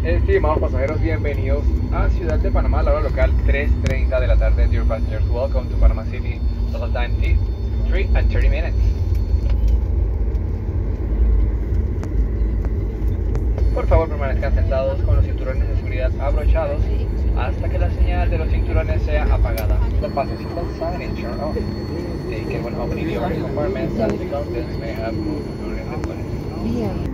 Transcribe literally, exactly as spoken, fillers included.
Estimados pasajeros, bienvenidos a Ciudad de Panamá, la hora local tres treinta de la tarde. Dear passengers, welcome to Panama City. Local time three and thirty minutes. Por favor, permanezcan sentados con los cinturones de seguridad abrochados hasta que la señal de los cinturones sea apagada. The passenger seatbelt sign is turned off. Take it when opening the overhead compartments as the contents may have moved during the flight.